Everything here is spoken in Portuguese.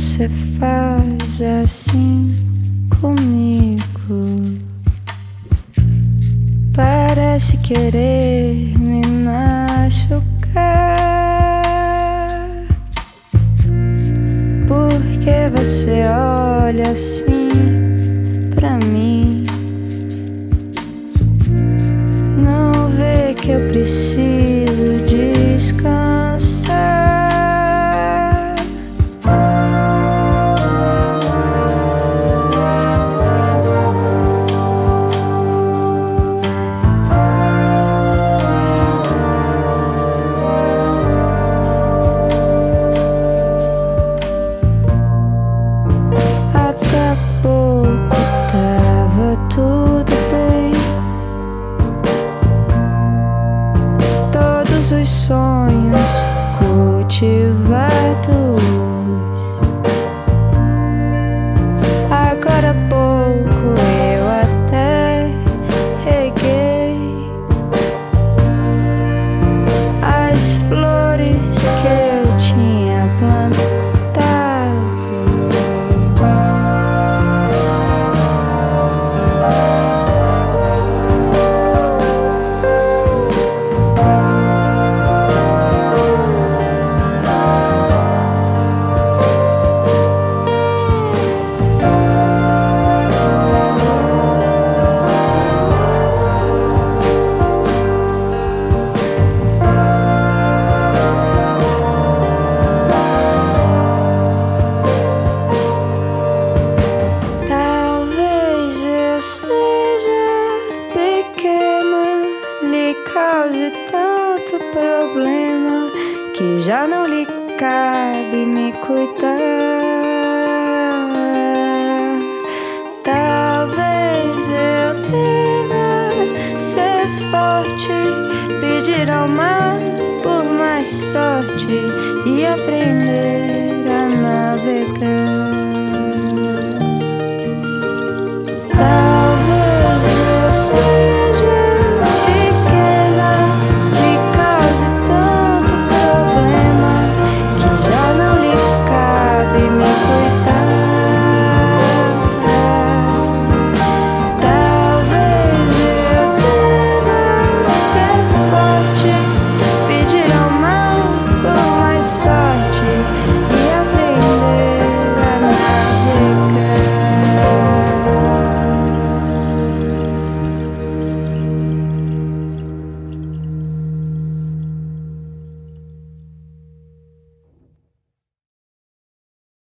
você faz assim comigo. Parece querer me machucar, porque você olha assim pra mim, não vê que eu preciso descansar. Até pouco tava tudo bem, todos os sonhos cultivados. Agora pouco eu até reguei as flores que eu tinha plantado. Talvez eu seja pequena, lhe cause tanto problema que já não lhe cabe me cuidar. Talvez eu deva ser forte, pedir ao mar por mais sorte e aprender a navegar.